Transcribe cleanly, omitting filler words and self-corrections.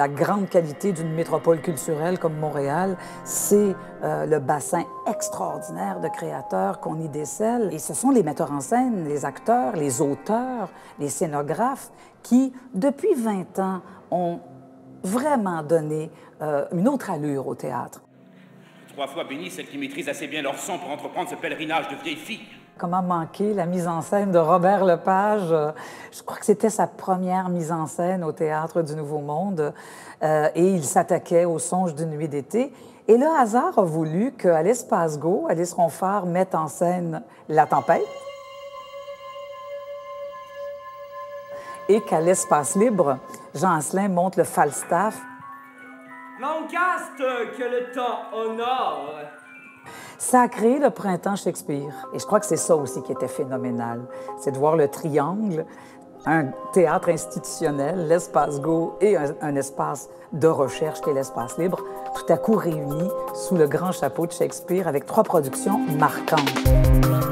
la grande qualité d'une métropole culturelle comme Montréal, c'est le bassin extraordinaire de créateurs qu'on y décèle. Et ce sont les metteurs en scène, les acteurs, les auteurs, les scénographes qui, depuis 20 ans, ont vraiment donné une autre allure au théâtre. 3 fois bénies celles qui maîtrisent assez bien leur son pour entreprendre ce pèlerinage de vieilles filles. Comment manquer la mise en scène de Robert Lepage? Je crois que c'était sa première mise en scène au Théâtre du Nouveau Monde. Et il s'attaquait aux songes d'une nuit d'été. Et le hasard a voulu qu'à l'Espace Go, Alice Ronfart mette en scène La Tempête. Et qu'à l'Espace Libre, Jean Asselin monte le Falstaff. Lancaste que le temps honore. Ça a créé le printemps Shakespeare. Et je crois que c'est ça aussi qui était phénoménal. C'est de voir le triangle, un théâtre institutionnel, l'Espace Go et un espace de recherche qui est l'Espace Libre, tout à coup réunis sous le grand chapeau de Shakespeare avec 3 productions marquantes.